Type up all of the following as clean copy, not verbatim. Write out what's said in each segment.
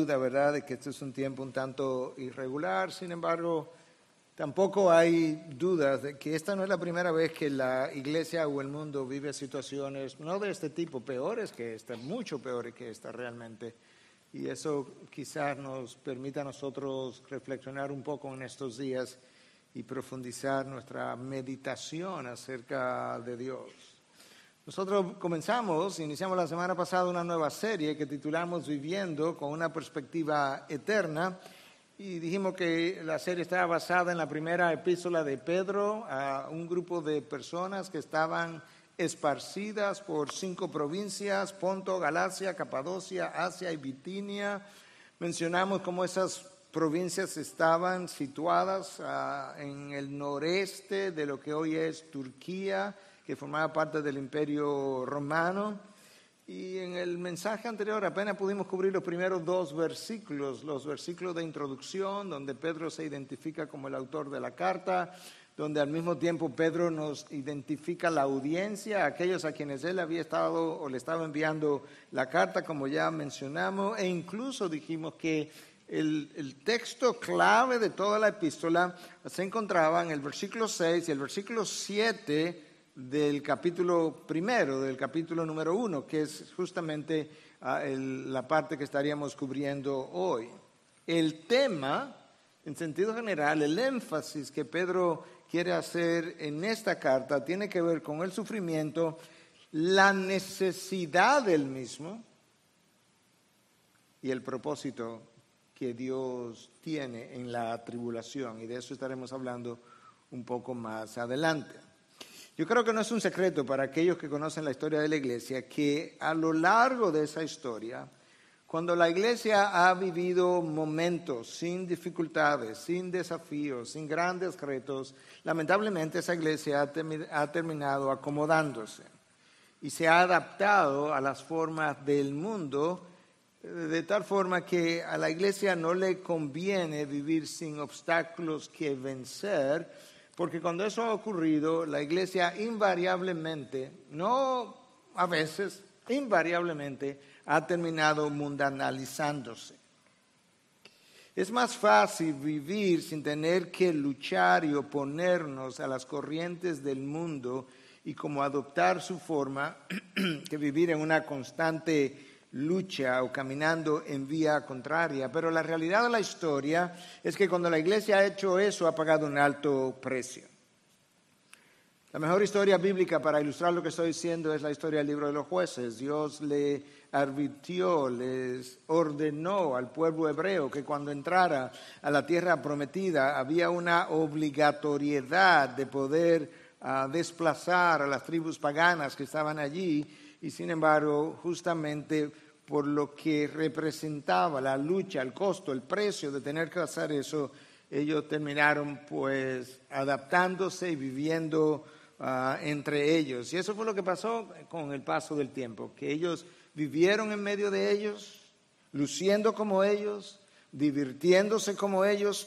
duda, ¿verdad?, de que este es un tiempo un tanto irregular. Sin embargo, tampoco hay dudas de que esta no es la primera vez que la iglesia o el mundo vive situaciones, no de este tipo, peores que esta, mucho peores que esta realmente. Y eso quizás nos permita a nosotros reflexionar un poco en estos días y profundizar nuestra meditación acerca de Dios. Nosotros iniciamos la semana pasada una nueva serie que titulamos Viviendo con una perspectiva eterna, y dijimos que la serie estaba basada en la primera epístola de Pedro a un grupo de personas que estaban esparcidas por 5 provincias: Ponto, Galacia, Capadocia, Asia y Bitinia. Mencionamos cómo esas provincias estaban situadas en el noreste de lo que hoy es Turquía, que formaba parte del Imperio Romano. Y en el mensaje anterior apenas pudimos cubrir los primeros 2 versículos, los versículos de introducción, donde Pedro se identifica como el autor de la carta, donde al mismo tiempo Pedro nos identifica la audiencia, aquellos a quienes él había estado o le estaba enviando la carta, como ya mencionamos, e incluso dijimos que el texto clave de toda la epístola se encontraba en el versículo 6 y el versículo 7 del capítulo primero, del capítulo número 1, que es justamente la parte que estaríamos cubriendo hoy. El tema, en sentido general, el énfasis que Pedro quiere hacer en esta carta tiene que ver con el sufrimiento, la necesidad del mismo y el propósito que Dios tiene en la tribulación, y de eso estaremos hablando un poco más adelante. Yo creo que no es un secreto para aquellos que conocen la historia de la iglesia que a lo largo de esa historia, cuando la iglesia ha vivido momentos sin dificultades, sin desafíos, sin grandes retos, lamentablemente esa iglesia ha terminado acomodándose y se ha adaptado a las formas del mundo, de tal forma que a la iglesia no le conviene vivir sin obstáculos que vencer, porque cuando eso ha ocurrido, la iglesia invariablemente, no a veces, invariablemente ha terminado mundanalizándose. Es más fácil vivir sin tener que luchar y oponernos a las corrientes del mundo y como adoptar su forma que vivir en una constante lucha o caminando en vía contraria. Pero la realidad de la historia es que cuando la iglesia ha hecho eso, ha pagado un alto precio. La mejor historia bíblica para ilustrar lo que estoy diciendo es la historia del libro de los Jueces. Dios le advirtió, les ordenó al pueblo hebreo que cuando entrara a la tierra prometida había una obligatoriedad de poder desplazar a las tribus paganas que estaban allí, y sin embargo, justamente por lo que representaba la lucha, el costo, el precio de tener que hacer eso, ellos terminaron pues adaptándose y viviendo entre ellos. Y eso fue lo que pasó con el paso del tiempo, que ellos vivieron en medio de ellos, luciendo como ellos, divirtiéndose como ellos,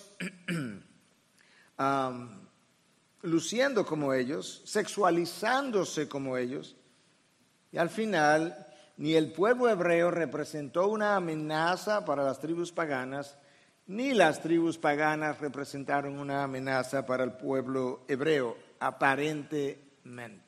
luciendo como ellos, sexualizándose como ellos. Y al final, ni el pueblo hebreo representó una amenaza para las tribus paganas, ni las tribus paganas representaron una amenaza para el pueblo hebreo, aparentemente.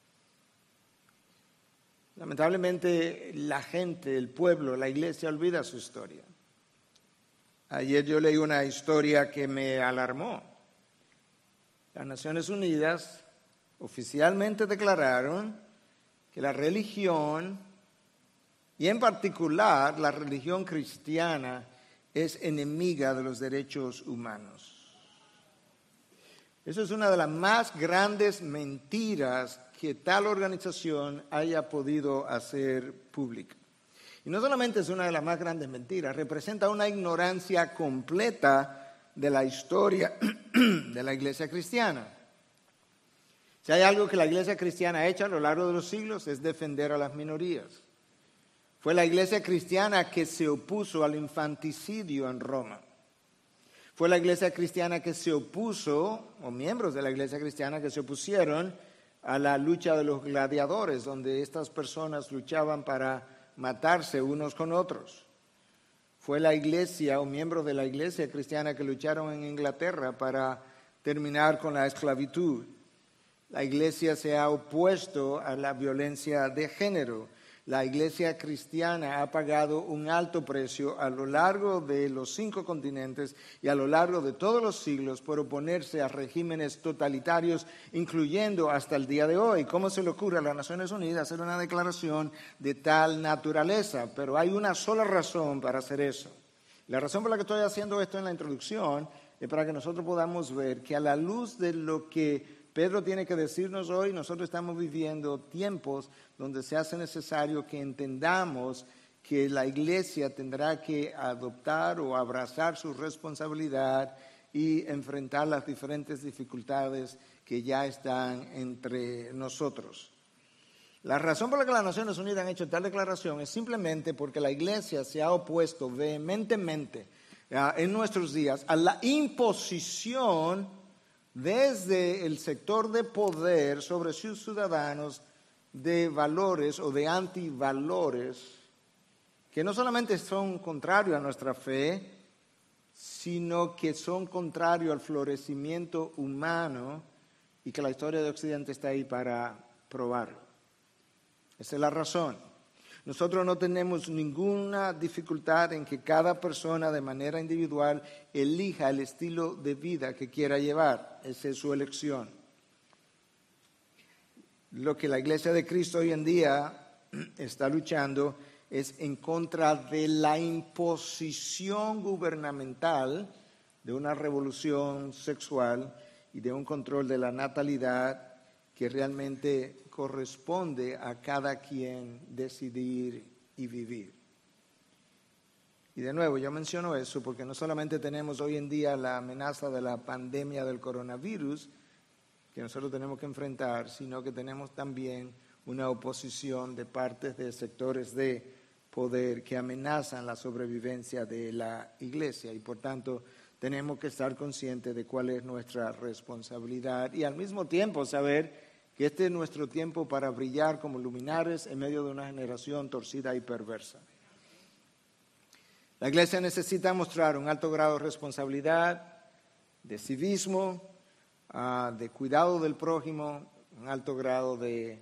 Lamentablemente, la gente, el pueblo, la iglesia olvida su historia. Ayer yo leí una historia que me alarmó. Las Naciones Unidas oficialmente declararon que la religión, y en particular la religión cristiana, es enemiga de los derechos humanos. Eso es una de las más grandes mentiras que tal organización haya podido hacer pública. Y no solamente es una de las más grandes mentiras, representa una ignorancia completa de la historia de la iglesia cristiana. Si hay algo que la iglesia cristiana ha hecho a lo largo de los siglos es defender a las minorías. Fue la iglesia cristiana que se opuso al infanticidio en Roma. Fue la iglesia cristiana que se opuso, o miembros de la iglesia cristiana que se opusieron a la lucha de los gladiadores, donde estas personas luchaban para matarse unos con otros. Fue la iglesia o miembros de la iglesia cristiana que lucharon en Inglaterra para terminar con la esclavitud. La iglesia se ha opuesto a la violencia de género. La iglesia cristiana ha pagado un alto precio a lo largo de los 5 continentes y a lo largo de todos los siglos por oponerse a regímenes totalitarios, incluyendo hasta el día de hoy. ¿Cómo se le ocurre a las Naciones Unidas hacer una declaración de tal naturaleza? Pero hay una sola razón para hacer eso. La razón por la que estoy haciendo esto en la introducción es para que nosotros podamos ver que a la luz de lo que Pedro tiene que decirnos hoy, nosotros estamos viviendo tiempos donde se hace necesario que entendamos que la iglesia tendrá que adoptar o abrazar su responsabilidad y enfrentar las diferentes dificultades que ya están entre nosotros. La razón por la que las Naciones Unidas han hecho tal declaración es simplemente porque la iglesia se ha opuesto vehementemente en nuestros días a la imposición desde el sector de poder sobre sus ciudadanos de valores o de antivalores que no solamente son contrarios a nuestra fe, sino que son contrarios al florecimiento humano y que la historia de Occidente está ahí para probarlo. Esa es la razón. Nosotros no tenemos ninguna dificultad en que cada persona de manera individual elija el estilo de vida que quiera llevar. Esa es su elección. Lo que la Iglesia de Cristo hoy en día está luchando es en contra de la imposición gubernamental de una revolución sexual y de un control de la natalidad que realmente corresponde a cada quien decidir y vivir. Y de nuevo, yo menciono eso porque no solamente tenemos hoy en día la amenaza de la pandemia del coronavirus que nosotros tenemos que enfrentar, sino que tenemos también una oposición de partes de sectores de poder que amenazan la sobrevivencia de la iglesia y por tanto tenemos que estar conscientes de cuál es nuestra responsabilidad y al mismo tiempo saber que este es nuestro tiempo para brillar como luminares en medio de una generación torcida y perversa. La iglesia necesita mostrar un alto grado de responsabilidad, de civismo, de cuidado del prójimo, un alto grado de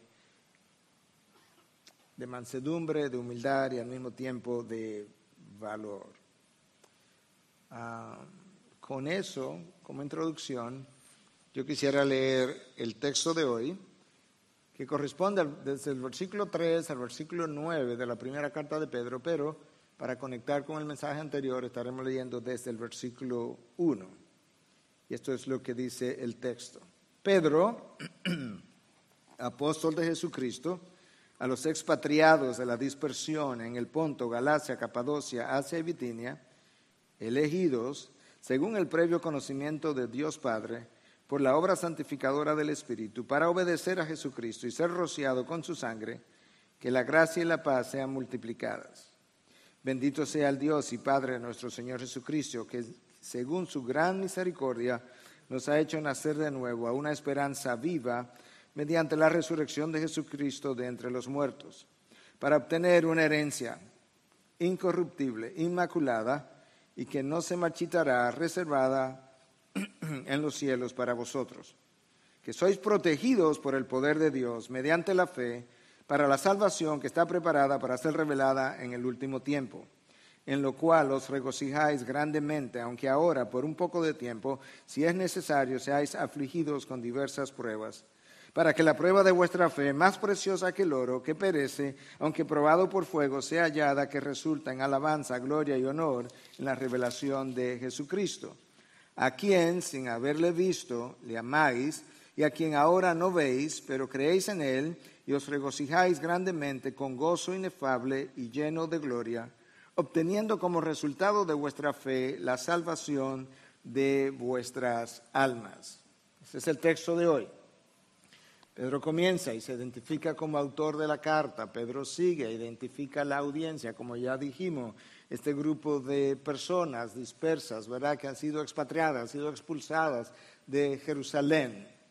mansedumbre, de humildad y al mismo tiempo de valor. Con eso, como introducción, yo quisiera leer el texto de hoy, que corresponde desde el versículo 3 al versículo 9 de la primera carta de Pedro, pero para conectar con el mensaje anterior estaremos leyendo desde el versículo 1. Y esto es lo que dice el texto. Pedro, apóstol de Jesucristo, a los expatriados de la dispersión en el Ponto, Galacia, Capadocia, Asia y Bitinia, elegidos según el previo conocimiento de Dios Padre, por la obra santificadora del Espíritu, para obedecer a Jesucristo y ser rociado con su sangre, que la gracia y la paz sean multiplicadas. Bendito sea el Dios y Padre de nuestro Señor Jesucristo, que según su gran misericordia nos ha hecho nacer de nuevo a una esperanza viva mediante la resurrección de Jesucristo de entre los muertos, para obtener una herencia incorruptible, inmaculada, y que no se marchitará, reservada en los cielos para vosotros, que sois protegidos por el poder de Dios mediante la fe para la salvación que está preparada para ser revelada en el último tiempo, en lo cual os regocijáis grandemente, aunque ahora por un poco de tiempo, si es necesario, seáis afligidos con diversas pruebas, para que la prueba de vuestra fe, más preciosa que el oro, que perece, aunque probado por fuego, sea hallada, que resulta en alabanza, gloria y honor en la revelación de Jesucristo, a quien, sin haberle visto, le amáis, y a quien ahora no veis, pero creéis en él, y os regocijáis grandemente con gozo inefable y lleno de gloria, obteniendo como resultado de vuestra fe la salvación de vuestras almas. Ese es el texto de hoy. Pedro comienza y se identifica como autor de la carta. Pedro sigue, identifica la audiencia, como ya dijimos, este grupo de personas dispersas, ¿verdad?, que han sido expatriadas, han sido expulsadas de Jerusalén.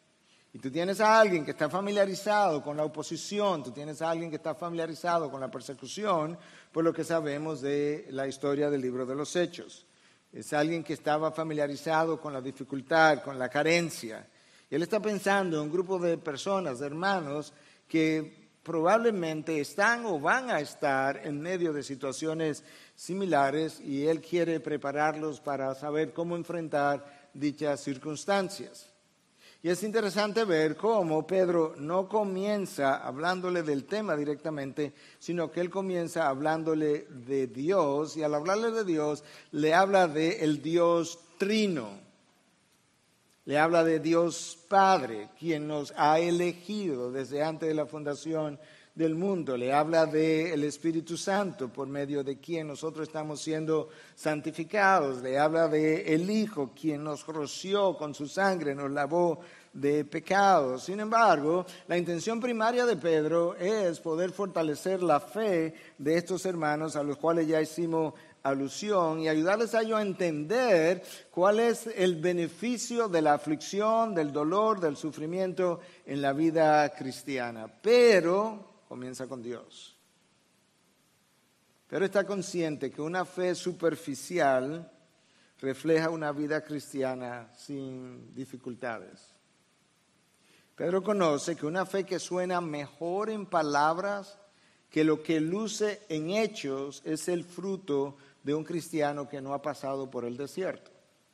Y tú tienes a alguien que está familiarizado con la oposición, tú tienes a alguien que está familiarizado con la persecución, por lo que sabemos de la historia del libro de los Hechos. Es alguien que estaba familiarizado con la dificultad, con la carencia. Y él está pensando en un grupo de personas, de hermanos, que probablemente están o van a estar en medio de situaciones similares y él quiere prepararlos para saber cómo enfrentar dichas circunstancias. Y es interesante ver cómo Pedro no comienza hablándole del tema directamente, sino que él comienza hablándole de Dios, y al hablarle de Dios, le habla del Dios Trino. Le habla de Dios Padre, quien nos ha elegido desde antes de la fundación del mundo. Le habla del Espíritu Santo, por medio de quien nosotros estamos siendo santificados. Le habla del Hijo, quien nos roció con su sangre, nos lavó de pecados. Sin embargo, la intención primaria de Pedro es poder fortalecer la fe de estos hermanos a los cuales ya hicimos alusión y ayudarles a ellos a entender cuál es el beneficio de la aflicción, del dolor, del sufrimiento en la vida cristiana. Pero comienza con Dios. Pero está consciente que una fe superficial refleja una vida cristiana sin dificultades. Pedro conoce que una fe que suena mejor en palabras que lo que luce en hechos es el fruto de un cristiano que no ha pasado por el desierto.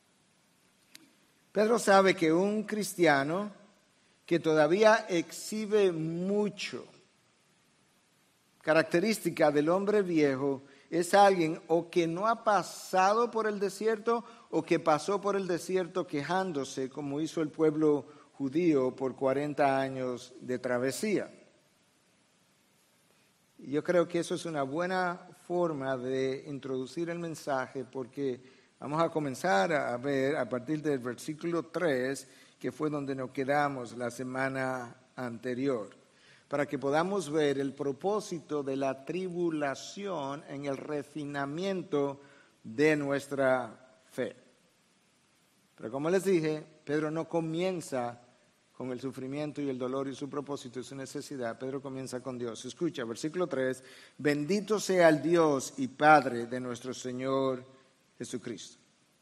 Pedro sabe que un cristiano que todavía exhibe mucho característica del hombre viejo es alguien o que no ha pasado por el desierto o que pasó por el desierto quejándose, como hizo el pueblo judío por 40 años de travesía. Yo creo que eso es una buena forma de introducir el mensaje, porque vamos a comenzar a ver a partir del versículo 3, que fue donde nos quedamos la semana anterior, para que podamos ver el propósito de la tribulación en el refinamiento de nuestra fe. Pero como les dije, Pedro no comienza con el sufrimiento y el dolor y su propósito y su necesidad. Pedro comienza con Dios. Escucha, versículo 3, bendito sea el Dios y Padre de nuestro Señor Jesucristo.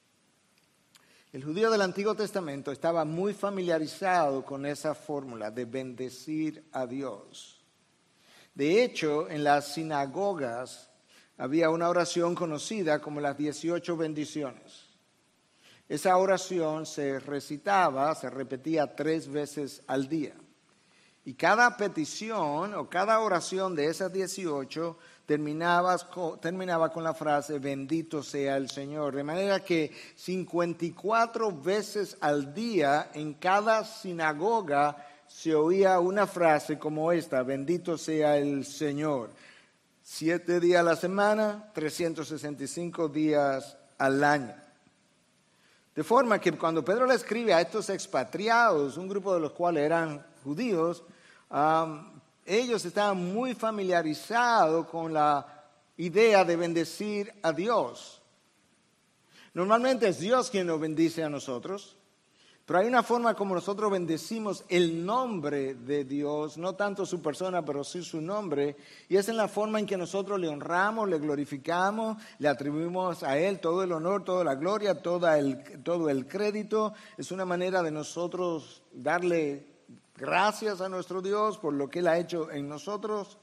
El judío del Antiguo Testamento estaba muy familiarizado con esa fórmula de bendecir a Dios. De hecho, en las sinagogas había una oración conocida como las 18 bendiciones. Esa oración se recitaba, se repetía 3 veces al día. Y cada petición o cada oración de esas 18 terminaba con la frase, bendito sea el Señor. De manera que 54 veces al día en cada sinagoga se oía una frase como esta, bendito sea el Señor. 7 días a la semana, 365 días al año. De forma que cuando Pedro le escribe a estos expatriados, un grupo de los cuales eran judíos, ellos estaban muy familiarizados con la idea de bendecir a Dios. Normalmente es Dios quien nos bendice a nosotros, pero hay una forma como nosotros bendecimos el nombre de Dios, no tanto su persona, pero sí su nombre, y es en la forma en que nosotros le honramos, le glorificamos, le atribuimos a Él todo el honor, toda la gloria, todo el crédito. Es una manera de nosotros darle gracias a nuestro Dios por lo que Él ha hecho en nosotros.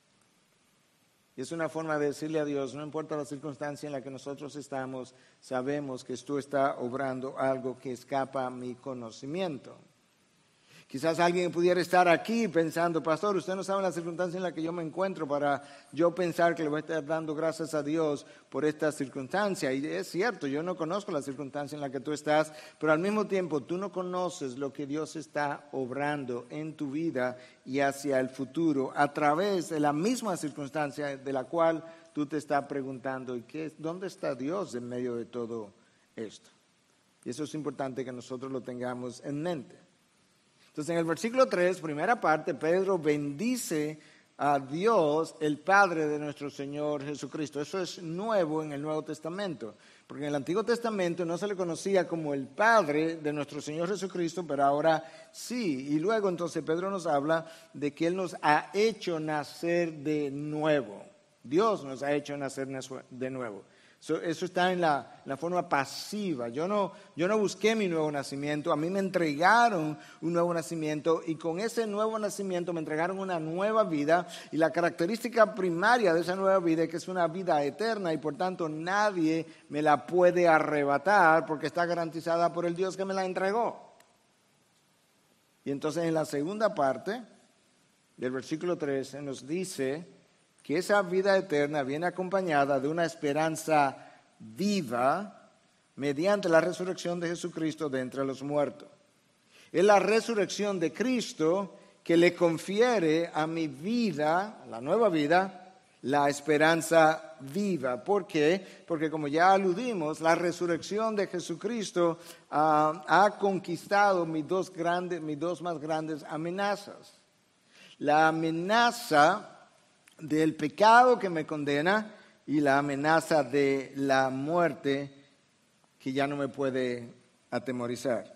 Y es una forma de decirle a Dios, no importa la circunstancia en la que nosotros estamos, sabemos que tú estás obrando algo que escapa a mi conocimiento. Quizás alguien pudiera estar aquí pensando, pastor, usted no sabe la circunstancia en la que yo me encuentro para yo pensar que le voy a estar dando gracias a Dios por esta circunstancia. Y es cierto, yo no conozco la circunstancia en la que tú estás, pero al mismo tiempo tú no conoces lo que Dios está obrando en tu vida y hacia el futuro a través de la misma circunstancia de la cual tú te estás preguntando, ¿dónde está Dios en medio de todo esto? Y eso es importante que nosotros lo tengamos en mente. Entonces, en el versículo 3, primera parte, Pedro bendice a Dios, el Padre de nuestro Señor Jesucristo. Eso es nuevo en el Nuevo Testamento, porque en el Antiguo Testamento no se le conocía como el Padre de nuestro Señor Jesucristo, pero ahora sí. Y luego entonces Pedro nos habla de que Él nos ha hecho nacer de nuevo. Dios nos ha hecho nacer de nuevo. Eso está en la forma pasiva. Yo no busqué mi nuevo nacimiento, a mí me entregaron un nuevo nacimiento y con ese nuevo nacimiento me entregaron una nueva vida y la característica primaria de esa nueva vida es que es una vida eterna y por tanto nadie me la puede arrebatar porque está garantizada por el Dios que me la entregó. Y entonces en la segunda parte del versículo 13 nos dice que esa vida eterna viene acompañada de una esperanza viva mediante la resurrección de Jesucristo de entre los muertos. Es la resurrección de Cristo que le confiere a mi vida, a la nueva vida, la esperanza viva. ¿Por qué? Porque como ya aludimos, la resurrección de Jesucristo ha conquistado mis dos más grandes amenazas. La amenaza del pecado que me condena y la amenaza de la muerte que ya no me puede atemorizar.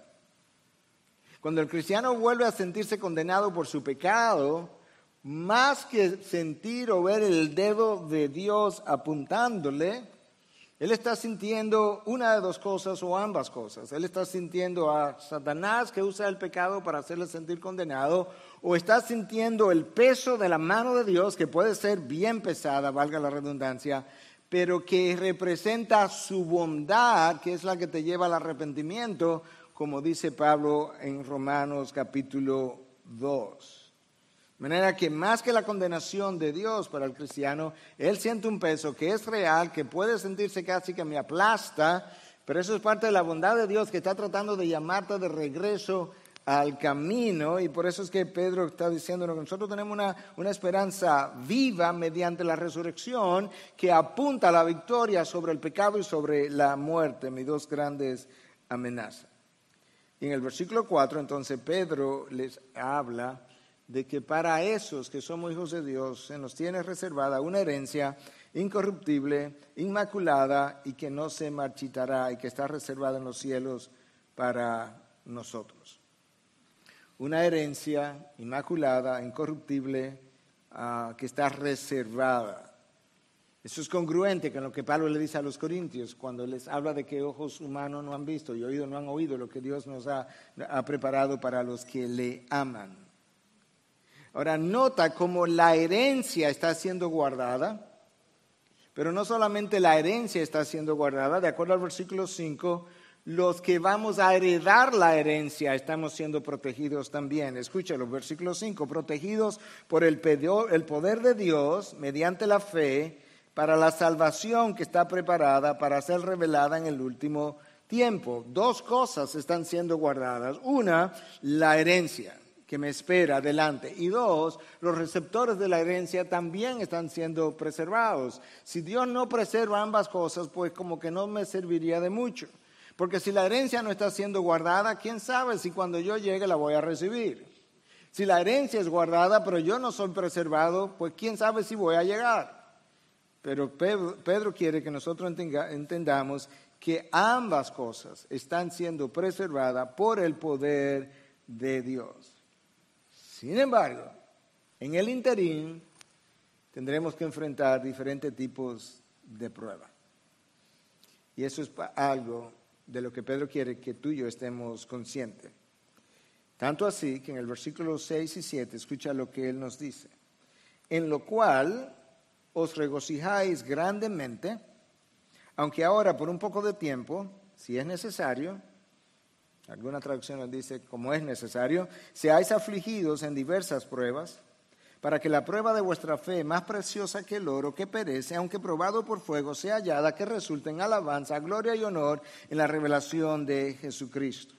Cuando el cristiano vuelve a sentirse condenado por su pecado, más que sentir o ver el dedo de Dios apuntándole, él está sintiendo una de dos cosas o ambas cosas. Él está sintiendo a Satanás que usa el pecado para hacerle sentir condenado, o está sintiendo el peso de la mano de Dios, que puede ser bien pesada, valga la redundancia, pero que representa su bondad, que es la que te lleva al arrepentimiento, como dice Pablo en Romanos capítulo 2. De manera que más que la condenación de Dios para el cristiano, él siente un peso que es real, que puede sentirse casi que me aplasta, pero eso es parte de la bondad de Dios que está tratando de llamarte de regreso al camino, y por eso es que Pedro está diciendo que nosotros tenemos una esperanza viva mediante la resurrección que apunta a la victoria sobre el pecado y sobre la muerte, mis dos grandes amenazas. Y en el versículo 4 entonces Pedro les habla de que para esos que somos hijos de Dios se nos tiene reservada una herencia incorruptible, inmaculada y que no se marchitará y que está reservada en los cielos para nosotros. Una herencia inmaculada, incorruptible, que está reservada. Eso es congruente con lo que Pablo le dice a los corintios cuando les habla de que ojos humanos no han visto y oídos no han oído lo que Dios nos ha preparado para los que le aman. Ahora nota cómo la herencia está siendo guardada, pero no solamente la herencia está siendo guardada, de acuerdo al versículo 5, los que vamos a heredar la herencia estamos siendo protegidos también. Escúchalo, versículo 5, protegidos por el poder de Dios mediante la fe para la salvación que está preparada para ser revelada en el último tiempo. Dos cosas están siendo guardadas. Una, la herencia que me espera adelante. Y dos, los receptores de la herencia también están siendo preservados. Si Dios no preserva ambas cosas, pues como que no me serviría de mucho. Porque si la herencia no está siendo guardada, ¿quién sabe si cuando yo llegue la voy a recibir? Si la herencia es guardada, pero yo no soy preservado, pues ¿quién sabe si voy a llegar? Pero Pedro quiere que nosotros entendamos que ambas cosas están siendo preservadas por el poder de Dios. Sin embargo, en el interín tendremos que enfrentar diferentes tipos de pruebas. Y eso es algo de lo que Pedro quiere que tú y yo estemos conscientes. Tanto así que en el versículo 6 y 7, escucha lo que él nos dice. En lo cual os regocijáis grandemente, aunque ahora por un poco de tiempo, si es necesario, alguna traducción nos dice, como es necesario, seáis afligidos en diversas pruebas, para que la prueba de vuestra fe, más preciosa que el oro que perece, aunque probado por fuego, sea hallada, que resulte en alabanza, gloria y honor en la revelación de Jesucristo.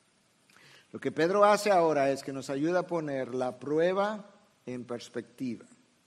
Lo que Pedro hace ahora es que nos ayuda a poner la prueba en perspectiva.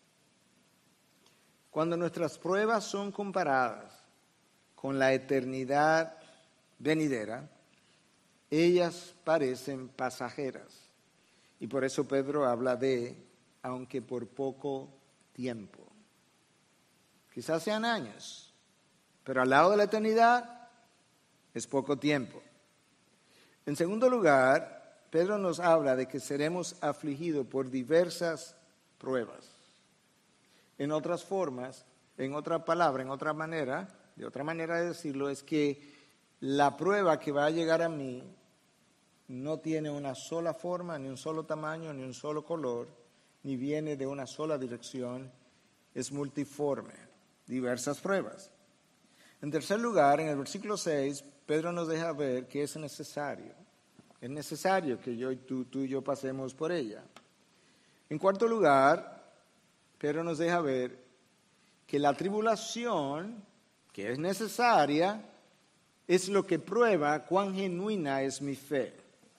Cuando nuestras pruebas son comparadas con la eternidad venidera, ellas parecen pasajeras. Y por eso Pedro habla de aunque por poco tiempo. Quizás sean años, pero al lado de la eternidad es poco tiempo. En segundo lugar, Pedro nos habla de que seremos afligidos por diversas pruebas. En otras formas, en otra palabra, en otra manera, de otra manera de decirlo, es que la prueba que va a llegar a mí no tiene una sola forma, ni un solo tamaño, ni un solo color, ni viene de una sola dirección, es multiforme, diversas pruebas. En tercer lugar, en el versículo 6, Pedro nos deja ver que es necesario que tú y yo pasemos por ella. En cuarto lugar, Pedro nos deja ver que la tribulación, que es necesaria, es lo que prueba cuán genuina es mi fe.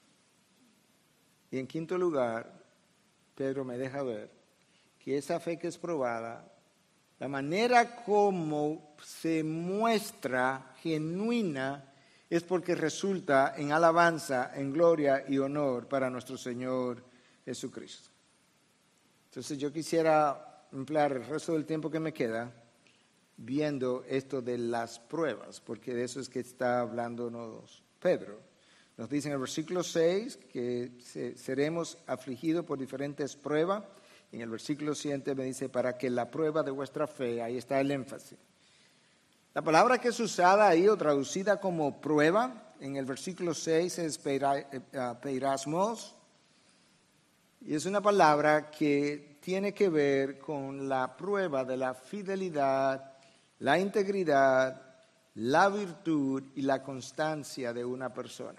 Y en quinto lugar, Pedro me deja ver que esa fe que es probada, la manera como se muestra genuina es porque resulta en alabanza, en gloria y honor para nuestro Señor Jesucristo. Entonces yo quisiera emplear el resto del tiempo que me queda viendo esto de las pruebas, porque de eso es que está hablándonos Pedro. Nos dice en el versículo 6 que seremos afligidos por diferentes pruebas. En el versículo 7 me dice, para que la prueba de vuestra fe, ahí está el énfasis. La palabra que es usada ahí o traducida como prueba, en el versículo 6 es peirasmos, y es una palabra que tiene que ver con la prueba de la fidelidad, la integridad, la virtud y la constancia de una persona.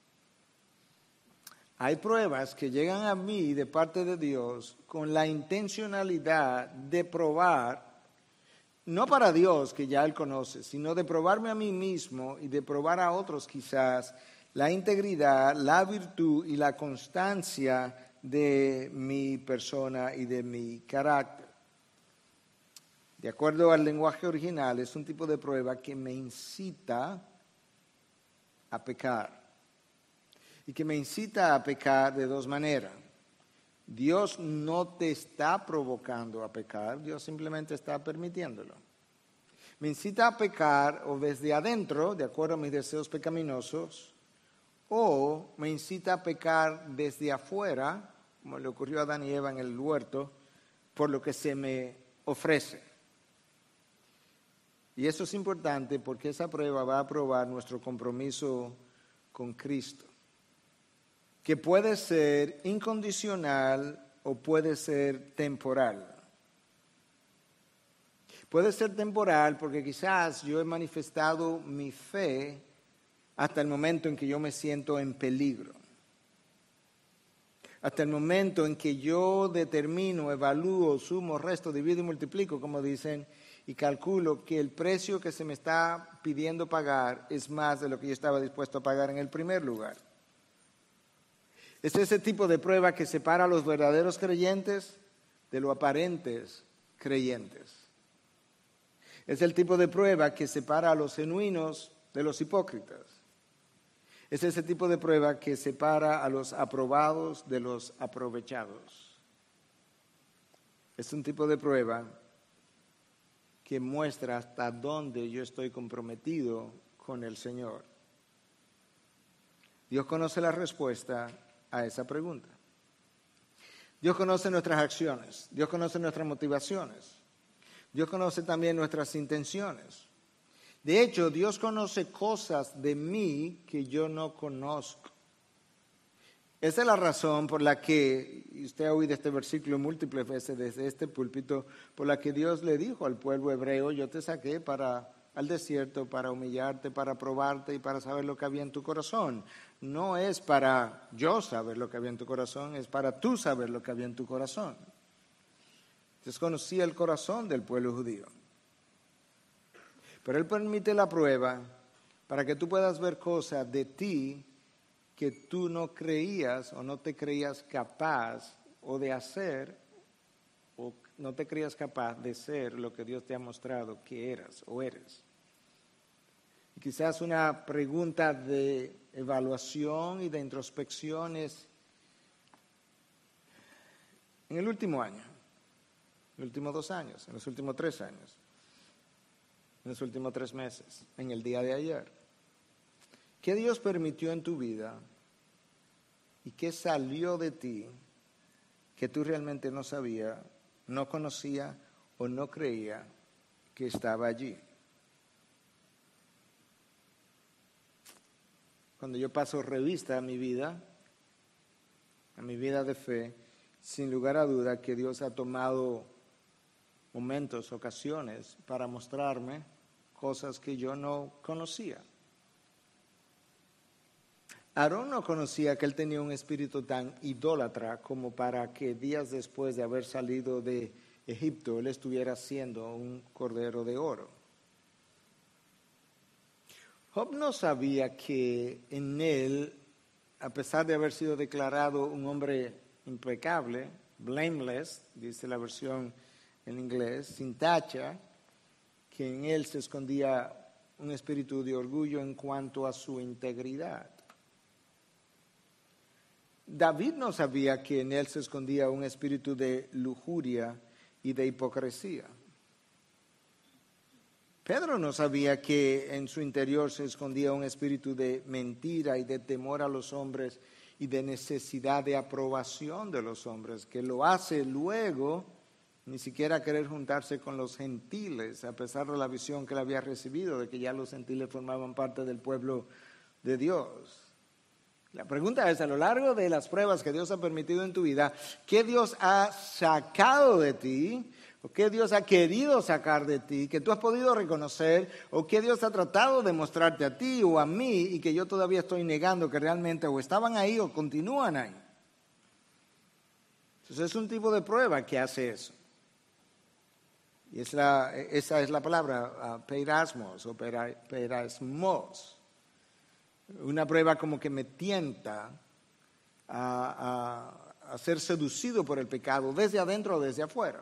Hay pruebas que llegan a mí de parte de Dios con la intencionalidad de probar, no para Dios que ya Él conoce, sino de probarme a mí mismo y de probar a otros quizás la integridad, la virtud y la constancia de mi persona y de mi carácter. De acuerdo al lenguaje original, es un tipo de prueba que me incita a pecar. Y que me incita a pecar de dos maneras. Dios no te está provocando a pecar, Dios simplemente está permitiéndolo. Me incita a pecar o desde adentro, de acuerdo a mis deseos pecaminosos, o me incita a pecar desde afuera, como le ocurrió a Adán y Eva en el huerto, por lo que se me ofrece. Y eso es importante porque esa prueba va a probar nuestro compromiso con Cristo, que puede ser incondicional o puede ser temporal. Puede ser temporal porque quizás yo he manifestado mi fe hasta el momento en que yo me siento en peligro. Hasta el momento en que yo determino, evalúo, sumo, resto, divido y multiplico, como dicen, y calculo que el precio que se me está pidiendo pagar es más de lo que yo estaba dispuesto a pagar en el primer lugar. Es ese tipo de prueba que separa a los verdaderos creyentes de los aparentes creyentes. Es el tipo de prueba que separa a los genuinos de los hipócritas. Es ese tipo de prueba que separa a los aprobados de los aprovechados. Es un tipo de prueba que muestra hasta dónde yo estoy comprometido con el Señor. Dios conoce la respuesta a esa pregunta. Dios conoce nuestras acciones, Dios conoce nuestras motivaciones, Dios conoce también nuestras intenciones. De hecho, Dios conoce cosas de mí que yo no conozco. Esa es la razón por la que, y usted ha oído este versículo múltiples veces desde este púlpito, por la que Dios le dijo al pueblo hebreo, yo te saqué al desierto para humillarte, para probarte y para saber lo que había en tu corazón. No es para yo saber lo que había en tu corazón, es para tú saber lo que había en tu corazón. Entonces conocía el corazón del pueblo judío. Pero Él permite la prueba para que tú puedas ver cosas de ti que tú no creías o no te creías capaz o de hacer, o no te creías capaz de ser lo que Dios te ha mostrado que eras o eres. Y quizás una pregunta de evaluación y de introspección es, en el último año, en los últimos 2 años, en los últimos 3 años, en los últimos 3 meses, en el día de ayer? ¿Qué Dios permitió en tu vida y qué salió de ti que tú realmente no sabías, no conocía o no creía que estaba allí? Cuando yo paso revista a mi vida de fe, sin lugar a duda que Dios ha tomado momentos, ocasiones para mostrarme cosas que yo no conocía. Aarón no conocía que él tenía un espíritu tan idólatra como para que días después de haber salido de Egipto él estuviera haciendo un cordero de oro. Job no sabía que en él, a pesar de haber sido declarado un hombre impecable, blameless, dice la versión en inglés, sin tacha, que en él se escondía un espíritu de orgullo en cuanto a su integridad. David no sabía que en él se escondía un espíritu de lujuria y de hipocresía. Pedro no sabía que en su interior se escondía un espíritu de mentira y de temor a los hombres y de necesidad de aprobación de los hombres, que lo hace luego ni siquiera querer juntarse con los gentiles, a pesar de la visión que él había recibido de que ya los gentiles formaban parte del pueblo de Dios. La pregunta es, a lo largo de las pruebas que Dios ha permitido en tu vida, ¿qué Dios ha sacado de ti? ¿O qué Dios ha querido sacar de ti, que tú has podido reconocer? ¿O qué Dios ha tratado de mostrarte a ti o a mí y que yo todavía estoy negando que realmente o estaban ahí o continúan ahí? Entonces es un tipo de prueba que hace eso. Y esa es la palabra, peirasmos o peirasmos. Una prueba como que me tienta a ser seducido por el pecado desde adentro o desde afuera.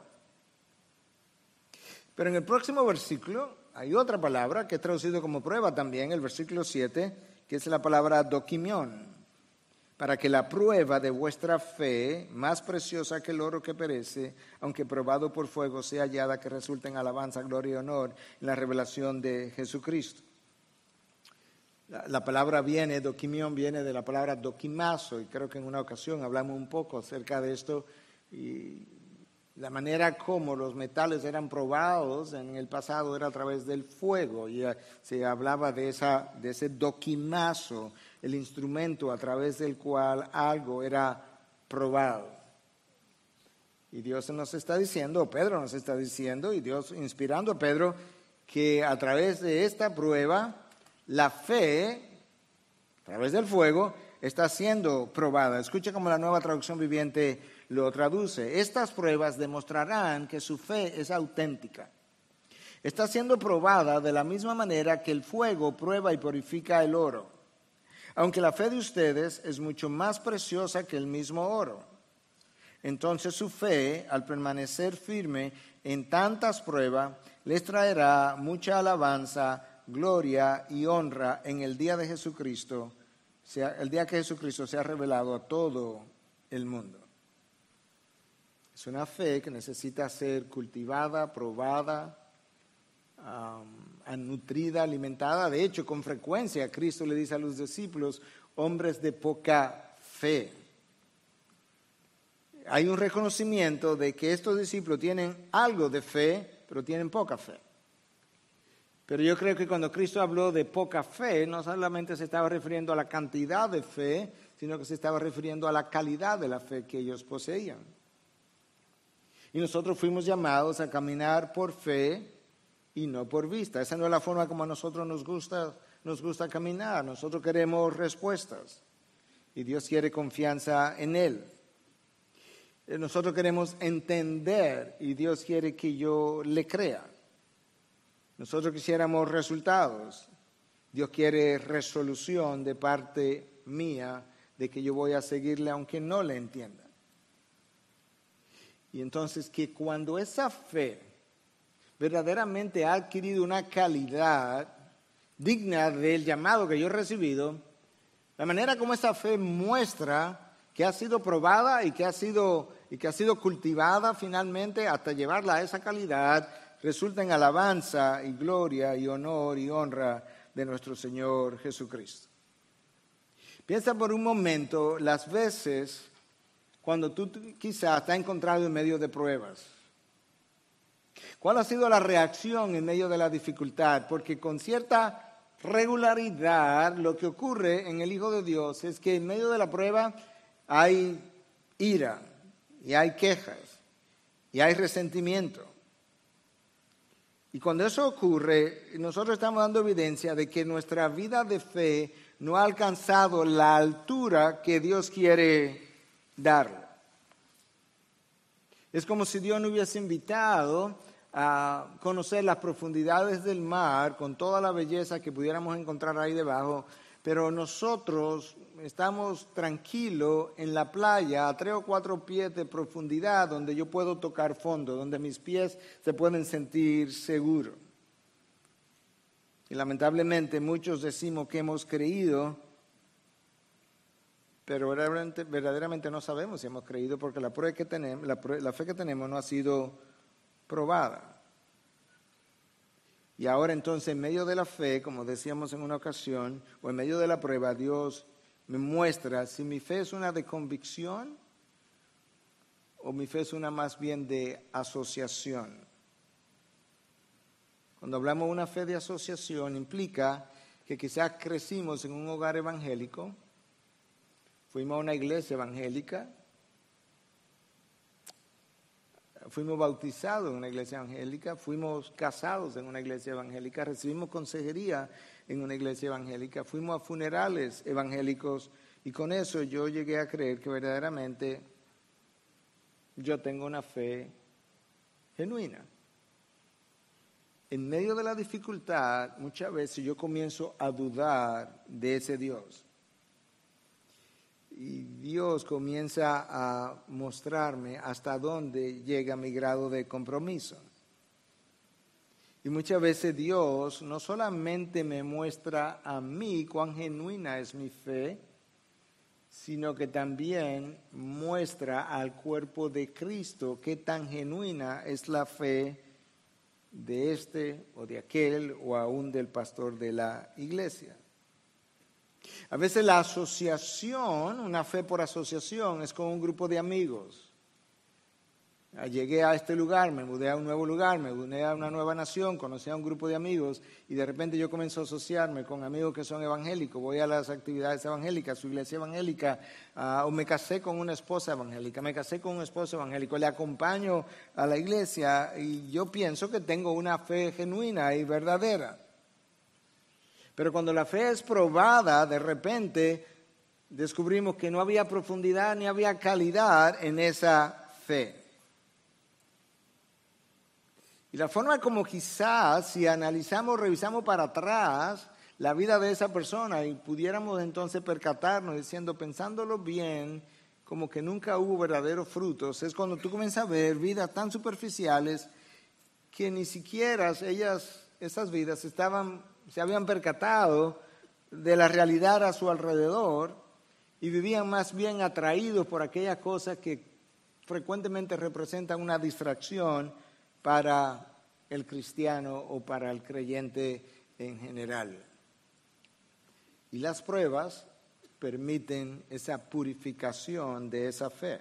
Pero en el próximo versículo hay otra palabra que es traducido como prueba también, el versículo 7, que es la palabra dokimión, para que la prueba de vuestra fe, más preciosa que el oro que perece, aunque probado por fuego, sea hallada, que resulte en alabanza, gloria y honor en la revelación de Jesucristo. La palabra dokimión viene de la palabra dokimazo, y creo que en una ocasión hablamos un poco acerca de esto, y la manera como los metales eran probados en el pasado era a través del fuego, y se hablaba de ese dokimazo, el instrumento a través del cual algo era probado. Y Dios nos está diciendo, Pedro nos está diciendo, y Dios inspirando a Pedro, que a través de esta prueba, la fe, a través del fuego, está siendo probada. Escucha cómo la Nueva Traducción Viviente lo traduce. Estas pruebas demostrarán que su fe es auténtica. Está siendo probada de la misma manera que el fuego prueba y purifica el oro. Aunque la fe de ustedes es mucho más preciosa que el mismo oro. Entonces su fe, al permanecer firme en tantas pruebas, les traerá mucha alabanza, gloria y honra en el día de Jesucristo, el día que Jesucristo sea revelado a todo el mundo. Es una fe que necesita ser cultivada, probada, nutrida, alimentada. De hecho, con frecuencia Cristo le dice a los discípulos, hombres de poca fe. Hay un reconocimiento de que estos discípulos tienen algo de fe, pero tienen poca fe. Pero yo creo que cuando Cristo habló de poca fe, no solamente se estaba refiriendo a la cantidad de fe, sino que se estaba refiriendo a la calidad de la fe que ellos poseían. Y nosotros fuimos llamados a caminar por fe y no por vista. Esa no es la forma como a nosotros nos gusta caminar. Nosotros queremos respuestas y Dios quiere confianza en Él. Nosotros queremos entender y Dios quiere que yo le crea. Nosotros quisiéramos resultados. Dios quiere resolución de parte mía de que yo voy a seguirle aunque no le entienda. Y entonces que cuando esa fe verdaderamente ha adquirido una calidad digna del llamado que yo he recibido, la manera como esa fe muestra que ha sido probada y que ha sido cultivada finalmente hasta llevarla a esa calidad, resulta en alabanza y gloria y honor y honra de nuestro Señor Jesucristo. Piensa por un momento las veces cuando tú quizás te has encontrado en medio de pruebas. ¿Cuál ha sido la reacción en medio de la dificultad? Porque con cierta regularidad lo que ocurre en el Hijo de Dios es que en medio de la prueba hay ira y hay quejas y hay resentimiento. Y cuando eso ocurre, nosotros estamos dando evidencia de que nuestra vida de fe no ha alcanzado la altura que Dios quiere darle. Es como si Dios nos hubiese invitado a conocer las profundidades del mar con toda la belleza que pudiéramos encontrar ahí debajo, pero nosotros estamos tranquilos en la playa a 3 o 4 pies de profundidad donde yo puedo tocar fondo, donde mis pies se pueden sentir seguros. Y lamentablemente muchos decimos que hemos creído, pero verdaderamente no sabemos si hemos creído porque la fe que tenemos no ha sido probada. Y ahora entonces en medio de la fe, como decíamos en una ocasión, o en medio de la prueba, Dios me muestra si mi fe es una de convicción o mi fe es una más bien de asociación. Cuando hablamos de una fe de asociación implica que quizás crecimos en un hogar evangélico, fuimos a una iglesia evangélica, fuimos bautizados en una iglesia evangélica, fuimos casados en una iglesia evangélica, recibimos consejería en una iglesia evangélica, fuimos a funerales evangélicos y con eso yo llegué a creer que verdaderamente yo tengo una fe genuina. En medio de la dificultad, muchas veces yo comienzo a dudar de ese Dios. Y Dios comienza a mostrarme hasta dónde llega mi grado de compromiso. Y muchas veces Dios no solamente me muestra a mí cuán genuina es mi fe, sino que también muestra al cuerpo de Cristo qué tan genuina es la fe de este o de aquel o aún del pastor de la iglesia. A veces la asociación, una fe por asociación, es con un grupo de amigos. Llegué a este lugar, me mudé a un nuevo lugar, me mudé a una nueva nación, conocí a un grupo de amigos y de repente yo comienzo a asociarme con amigos que son evangélicos, voy a las actividades evangélicas, su iglesia evangélica, o me casé con una esposa evangélica, me casé con un esposo evangélico, le acompaño a la iglesia y yo pienso que tengo una fe genuina y verdadera. Pero cuando la fe es probada, de repente descubrimos que no había profundidad ni había calidad en esa fe. Y la forma como quizás, si analizamos, revisamos para atrás la vida de esa persona y pudiéramos entonces percatarnos diciendo, pensándolo bien, como que nunca hubo verdaderos frutos, es cuando tú comienzas a ver vidas tan superficiales que ni siquiera esas vidas se habían percatado de la realidad a su alrededor y vivían más bien atraídos por aquellas cosas que frecuentemente representan una distracción para el cristiano o para el creyente en general. Y las pruebas permiten esa purificación de esa fe.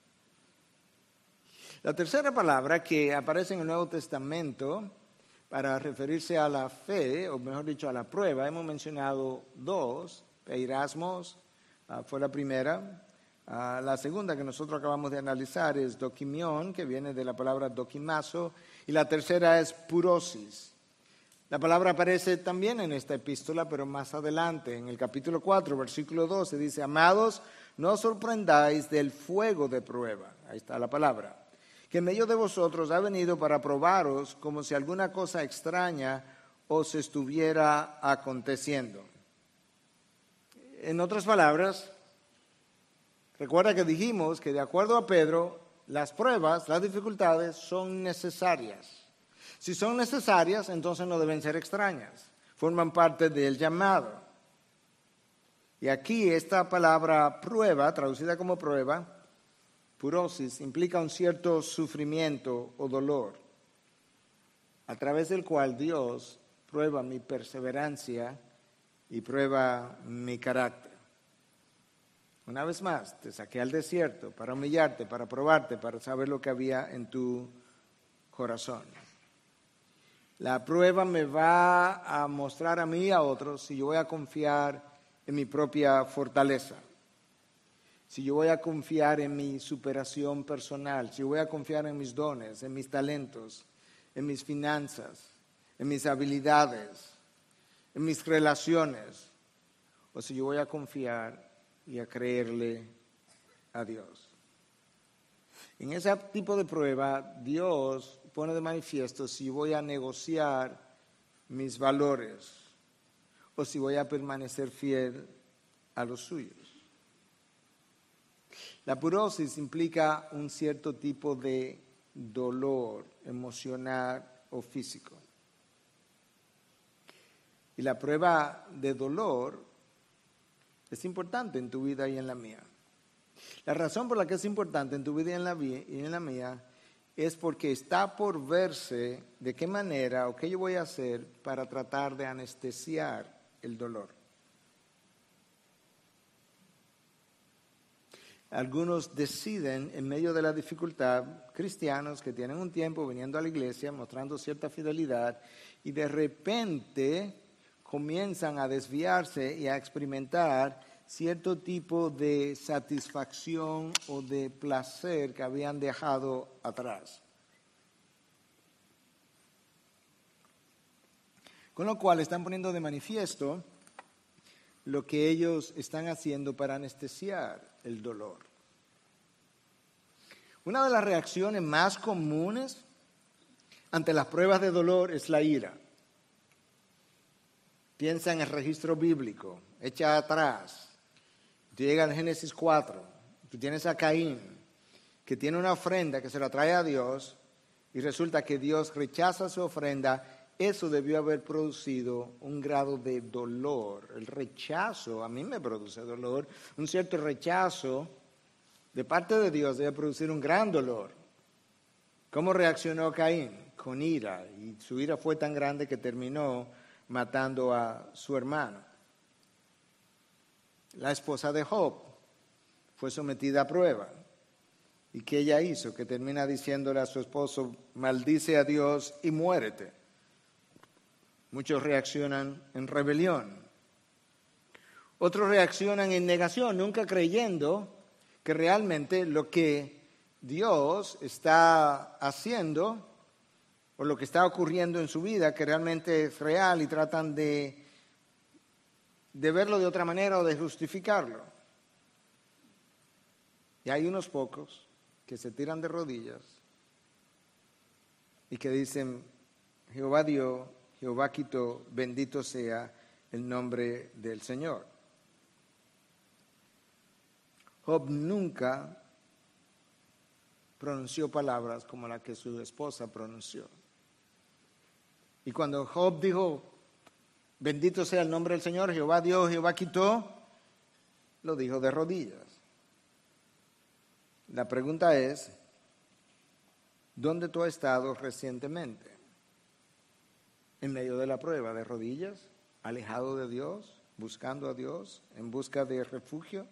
La tercera palabra que aparece en el Nuevo Testamento para referirse a la fe, o mejor dicho, a la prueba, hemos mencionado 2, peirasmos, fue la primera. La segunda que nosotros acabamos de analizar es dokimión, que viene de la palabra dokimazo, y la tercera es purosis. La palabra aparece también en esta epístola, pero más adelante, en el capítulo 4, versículo 12, dice, amados, no os sorprendáis del fuego de prueba, ahí está la palabra, que en medio de vosotros ha venido para probaros como si alguna cosa extraña os estuviera aconteciendo. En otras palabras, recuerda que dijimos que de acuerdo a Pedro, las pruebas, las dificultades son necesarias. Si son necesarias, entonces no deben ser extrañas. Forman parte del llamado. Y Y aquí esta palabra prueba, traducida como prueba, purosis, implica un cierto sufrimiento o dolor, a través del cual Dios prueba mi perseverancia y prueba mi carácter. Una vez más, te saqué al desierto para humillarte, para probarte, para saber lo que había en tu corazón. La prueba me va a mostrar a mí y a otros si yo voy a confiar en mi propia fortaleza, si yo voy a confiar en mi superación personal, si yo voy a confiar en mis dones, en mis talentos, en mis finanzas, en mis habilidades, en mis relaciones, o si yo voy a confiar y a creerle a Dios. En ese tipo de prueba, Dios pone de manifiesto si voy a negociar mis valores o si voy a permanecer fiel a los suyos. La purosis implica un cierto tipo de dolor emocional o físico. Y la prueba de dolor es importante en tu vida y en la mía. La razón por la que es importante en tu vida y en la mía es porque está por verse de qué manera o qué yo voy a hacer para tratar de anestesiar el dolor. Algunos deciden en medio de la dificultad, cristianos que tienen un tiempo viniendo a la iglesia, mostrando cierta fidelidad, y de repente comienzan a desviarse y a experimentar cierto tipo de satisfacción o de placer que habían dejado atrás. Con lo cual están poniendo de manifiesto lo que ellos están haciendo para anestesiar el dolor. Una de las reacciones más comunes ante las pruebas de dolor es la ira. Piensa en el registro bíblico, echa atrás. Tú llegas al Génesis 4, tú tienes a Caín, que tiene una ofrenda que se la trae a Dios, y resulta que Dios rechaza su ofrenda. Eso debió haber producido un grado de dolor. El rechazo, a mí me produce dolor, un cierto rechazo de parte de Dios debe producir un gran dolor. ¿Cómo reaccionó Caín? Con ira, y su ira fue tan grande que terminó matando a su hermano. La esposa de Job fue sometida a prueba. ¿Y qué ella hizo? Que termina diciéndole a su esposo, maldice a Dios y muérete. Muchos reaccionan en rebelión. Otros reaccionan en negación, nunca creyendo que realmente lo que Dios está haciendo o lo que está ocurriendo en su vida, que realmente es real, y tratan de verlo de otra manera o de justificarlo. Y hay unos pocos que se tiran de rodillas y que dicen, Jehová dio, Jehová quitó, bendito sea el nombre del Señor. Job nunca pronunció palabras como la que su esposa pronunció. Y cuando Job dijo, bendito sea el nombre del Señor, Jehová dio, Jehová quitó, lo dijo de rodillas. La pregunta es, ¿dónde tú has estado recientemente? En medio de la prueba, de rodillas, alejado de Dios, buscando a Dios, en busca de refugio.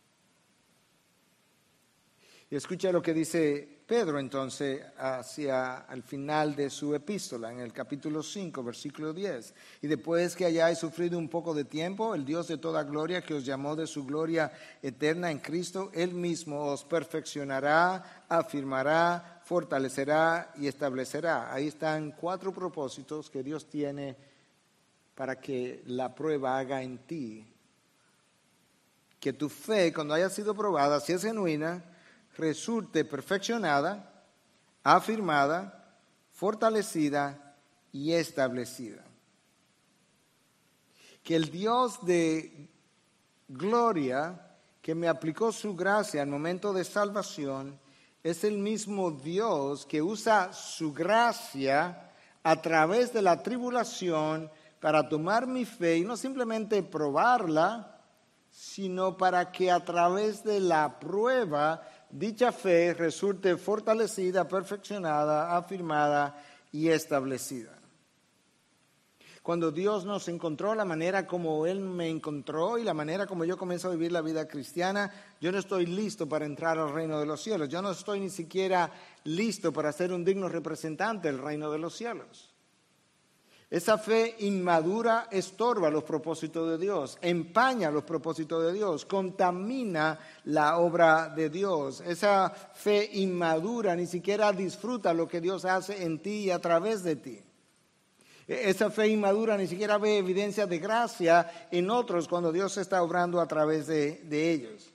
Y escucha lo que dice Pedro entonces hacia el final de su epístola, en el capítulo 5, versículo 10. Y después que hayáis sufrido un poco de tiempo, el Dios de toda gloria, que os llamó de su gloria eterna en Cristo, Él mismo os perfeccionará, afirmará, fortalecerá y establecerá. Ahí están 4 propósitos que Dios tiene para que la prueba haga en ti. Que tu fe, cuando haya sido probada, si es genuina, resulte perfeccionada, afirmada, fortalecida y establecida. Que el Dios de gloria que me aplicó su gracia al momento de salvación es el mismo Dios que usa su gracia a través de la tribulación para tomar mi fe y no simplemente probarla, sino para que a través de la prueba dicha fe resulte fortalecida, perfeccionada, afirmada y establecida. Cuando Dios nos encontró, la manera como Él me encontró y la manera como yo comienzo a vivir la vida cristiana, yo no estoy listo para entrar al reino de los cielos. Yo no estoy ni siquiera listo para ser un digno representante del reino de los cielos. Esa fe inmadura estorba los propósitos de Dios, empaña los propósitos de Dios, contamina la obra de Dios. Esa fe inmadura ni siquiera disfruta lo que Dios hace en ti y a través de ti. Esa fe inmadura ni siquiera ve evidencia de gracia en otros cuando Dios está obrando a través de ellos.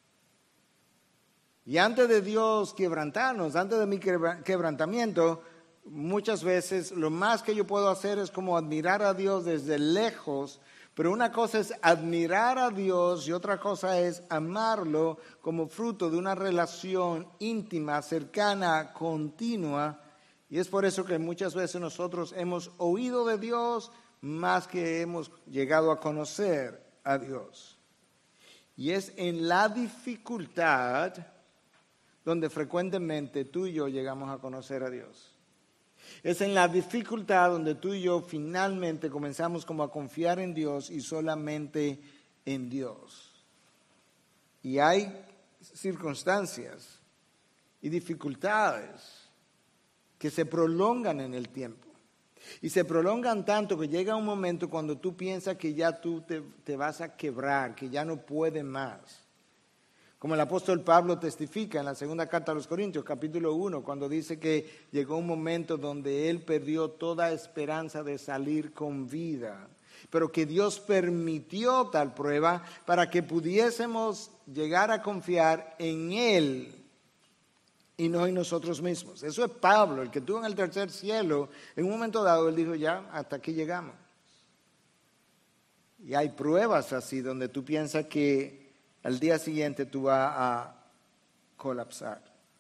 Y antes de Dios quebrantarnos, antes de mi quebrantamiento, muchas veces lo más que yo puedo hacer es como admirar a Dios desde lejos, pero una cosa es admirar a Dios y otra cosa es amarlo como fruto de una relación íntima, cercana, continua. Y es por eso que muchas veces nosotros hemos oído de Dios más que hemos llegado a conocer a Dios. Y es en la dificultad donde frecuentemente tú y yo llegamos a conocer a Dios. Es en la dificultad donde tú y yo finalmente comenzamos como a confiar en Dios y solamente en Dios. Y hay circunstancias y dificultades que se prolongan en el tiempo. Y se prolongan tanto que llega un momento cuando tú piensas que ya tú te vas a quebrar, que ya no puedes más. Como el apóstol Pablo testifica en la segunda carta a los Corintios, capítulo 1, cuando dice que llegó un momento donde él perdió toda esperanza de salir con vida, pero que Dios permitió tal prueba para que pudiésemos llegar a confiar en Él y no en nosotros mismos. Eso es Pablo, el que estuvo en el tercer cielo. En un momento dado él dijo, ya, hasta aquí llegamos. Y hay pruebas así donde tú piensas que al día siguiente tú vas a colapsar.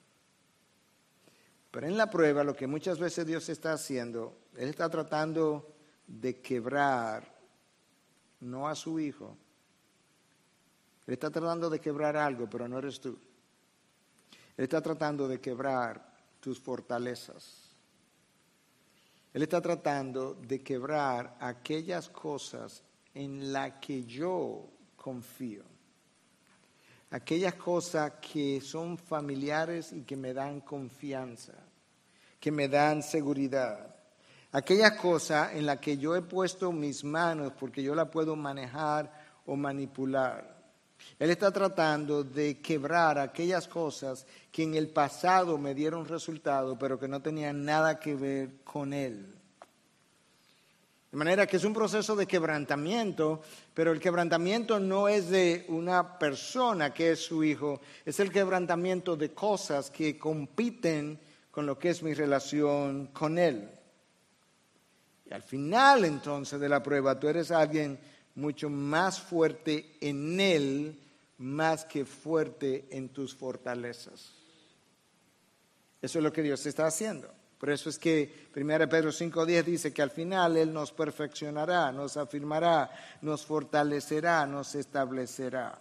Pero en la prueba lo que muchas veces Dios está haciendo, Él está tratando de quebrar, no a su hijo. Él está tratando de quebrar algo, pero no eres tú. Él está tratando de quebrar tus fortalezas. Él está tratando de quebrar aquellas cosas en las que yo confío. Aquellas cosas que son familiares y que me dan confianza, que me dan seguridad. Aquellas cosas en las que yo he puesto mis manos porque yo la puedo manejar o manipular. Él está tratando de quebrar aquellas cosas que en el pasado me dieron resultado, pero que no tenían nada que ver con Él. De manera que es un proceso de quebrantamiento, pero el quebrantamiento no es de una persona que es su hijo, es el quebrantamiento de cosas que compiten con lo que es mi relación con Él. Y al final entonces de la prueba tú eres alguien mucho más fuerte en Él, más que fuerte en tus fortalezas. Eso es lo que Dios está haciendo. Por eso es que 1 Pedro 5:10 dice que al final Él nos perfeccionará, nos afirmará, nos fortalecerá, nos establecerá.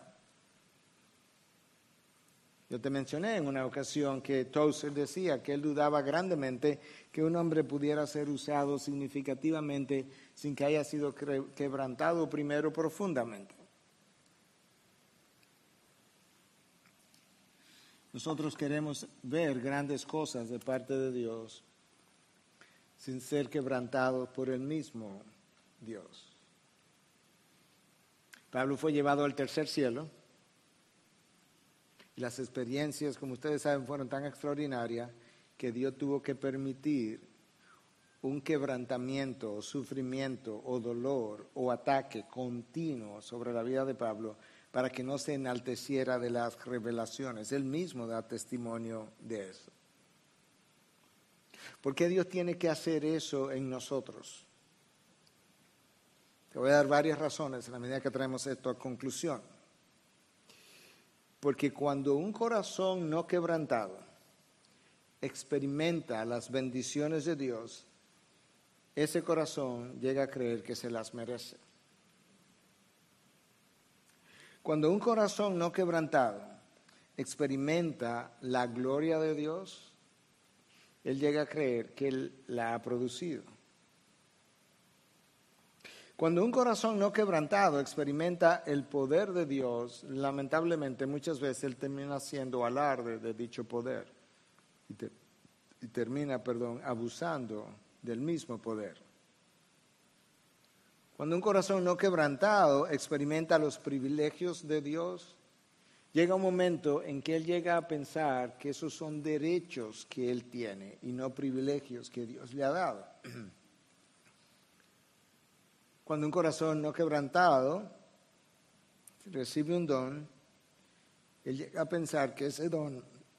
Yo te mencioné en una ocasión que Tozer decía que él dudaba grandemente que un hombre pudiera ser usado significativamente sin que haya sido quebrantado primero profundamente. Nosotros queremos ver grandes cosas de parte de Dios sin ser quebrantados por el mismo Dios. Pablo fue llevado al tercer cielo. Y las experiencias, como ustedes saben, fueron tan extraordinarias que Dios tuvo que permitir un quebrantamiento, o sufrimiento, o dolor, o ataque continuo sobre la vida de Pablo para que no se enalteciera de las revelaciones. Él mismo da testimonio de eso. ¿Por qué Dios tiene que hacer eso en nosotros? Te voy a dar varias razones a la medida que traemos esto a conclusión. Porque cuando un corazón no quebrantado experimenta las bendiciones de Dios, ese corazón llega a creer que se las merece. Cuando un corazón no quebrantado experimenta la gloria de Dios, él llega a creer que Él la ha producido. Cuando un corazón no quebrantado experimenta el poder de Dios, lamentablemente muchas veces él termina haciendo alarde de dicho poder y termina, abusando del mismo poder. Cuando un corazón no quebrantado experimenta los privilegios de Dios, llega un momento en que él llega a pensar que esos son derechos que él tiene y no privilegios que Dios le ha dado. Cuando un corazón no quebrantado recibe un don, él llega a pensar que ese don,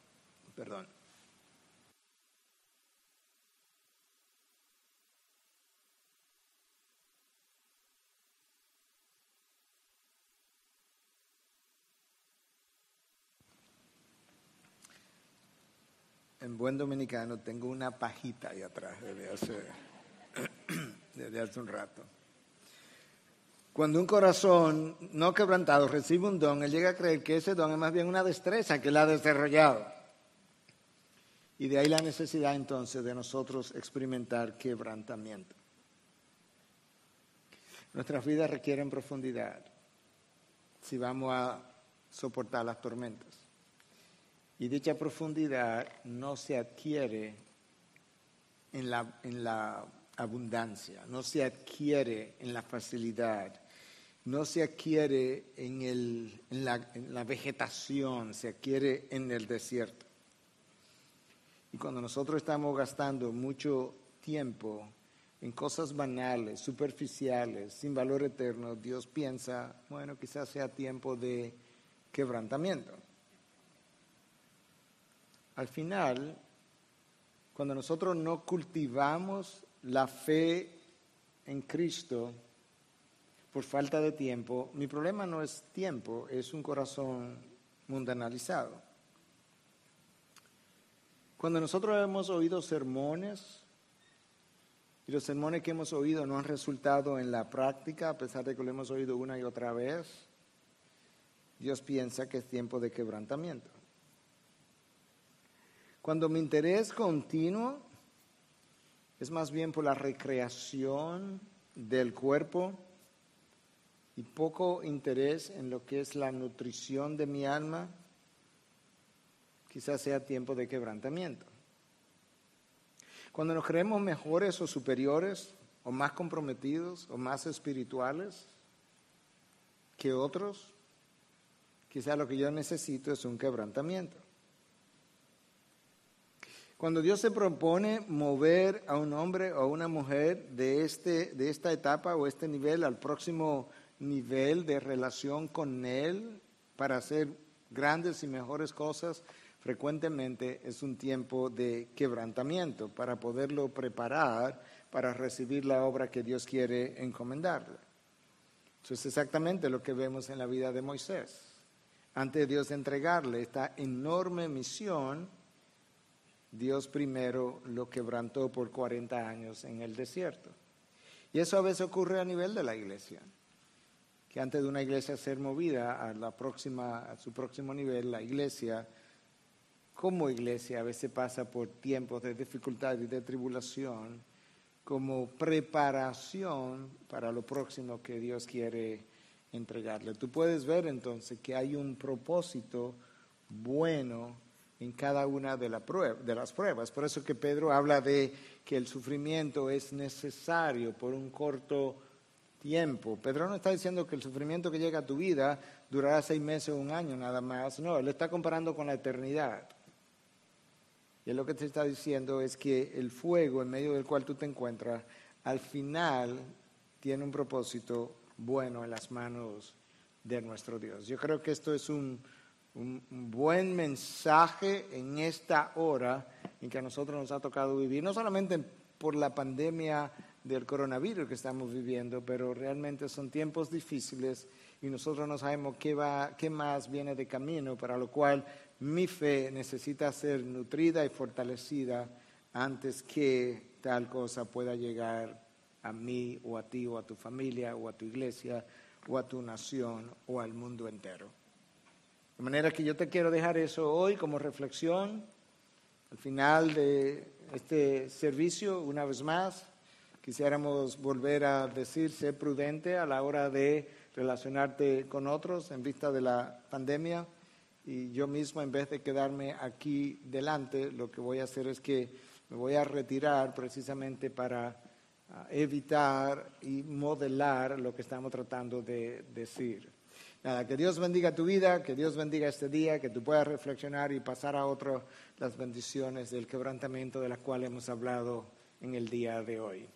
en buen dominicano tengo una pajita ahí atrás desde hace un rato. Cuando un corazón no quebrantado recibe un don, él llega a creer que ese don es más bien una destreza que él ha desarrollado. Y de ahí la necesidad entonces de nosotros experimentar quebrantamiento. Nuestras vidas requieren profundidad si vamos a soportar las tormentas. Y dicha profundidad no se adquiere en la abundancia, no se adquiere en la facilidad, no se adquiere en la vegetación, se adquiere en el desierto. Y cuando nosotros estamos gastando mucho tiempo en cosas banales, superficiales, sin valor eterno, Dios piensa, bueno, quizás sea tiempo de quebrantamiento. Al final, cuando nosotros no cultivamos la fe en Cristo por falta de tiempo, mi problema no es tiempo, es un corazón mundanalizado. Cuando nosotros hemos oído sermones y los sermones que hemos oído no han resultado en la práctica, a pesar de que lo hemos oído una y otra vez, Dios piensa que es tiempo de quebrantamiento. Cuando mi interés continuo es más bien por la recreación del cuerpo y poco interés en lo que es la nutrición de mi alma, quizás sea tiempo de quebrantamiento. Cuando nos creemos mejores o superiores, o más comprometidos, o más espirituales que otros, quizás lo que yo necesito es un quebrantamiento. Cuando Dios se propone mover a un hombre o a una mujer de esta etapa o este nivel al próximo nivel de relación con Él para hacer grandes y mejores cosas, frecuentemente es un tiempo de quebrantamiento para poderlo preparar para recibir la obra que Dios quiere encomendarle. Eso es exactamente lo que vemos en la vida de Moisés. Antes de Dios entregarle esta enorme misión, Dios primero lo quebrantó por 40 años en el desierto. Y eso a veces ocurre a nivel de la iglesia, que antes de una iglesia ser movida a su próximo nivel, la iglesia, como iglesia, a veces pasa por tiempos de dificultad y de tribulación, como preparación para lo próximo que Dios quiere entregarle. Tú puedes ver entonces que hay un propósito bueno en cada una de las pruebas. Por eso que Pedro habla de que el sufrimiento es necesario por un corto tiempo. Pedro no está diciendo que el sufrimiento que llega a tu vida durará 6 meses o un año nada más. No, él está comparando con la eternidad. Y él lo que te está diciendo es que el fuego en medio del cual tú te encuentras, al final tiene un propósito bueno en las manos de nuestro Dios. Yo creo que esto es un buen mensaje en esta hora en que a nosotros nos ha tocado vivir, no solamente por la pandemia del coronavirus que estamos viviendo, pero realmente son tiempos difíciles y nosotros no sabemos qué más viene de camino, para lo cual mi fe necesita ser nutrida y fortalecida antes que tal cosa pueda llegar a mí o a ti o a tu familia o a tu iglesia o a tu nación o al mundo entero. De manera que yo te quiero dejar eso hoy como reflexión. Al final de este servicio, una vez más, quisiéramos volver a decir, sé prudente a la hora de relacionarte con otros en vista de la pandemia. Y yo mismo, en vez de quedarme aquí delante, lo que voy a hacer es que me voy a retirar precisamente para evitar y modelar lo que estamos tratando de decir. Nada, que Dios bendiga tu vida, que Dios bendiga este día, que tú puedas reflexionar y pasar a otro las bendiciones del quebrantamiento de las cuales hemos hablado en el día de hoy.